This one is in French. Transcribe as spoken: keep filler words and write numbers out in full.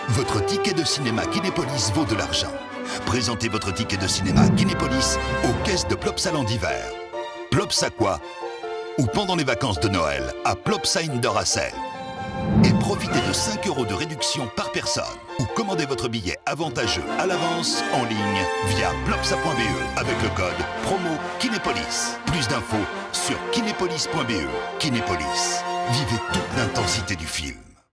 Votre ticket de cinéma Kinépolis vaut de l'argent. Présentez votre ticket de cinéma Kinépolis aux caisses de Plopsa Land d'hiver. Plopsa quoi? Ou pendant les vacances de Noël à Plopsa Indoor Assel. Et profitez de cinq euros de réduction par personne. Ou commandez votre billet avantageux à l'avance en ligne via plopsa point b e avec le code promo Kinépolis. Plus d'infos sur kinépolis point b e. Kinépolis. Vivez toute l'intensité du film.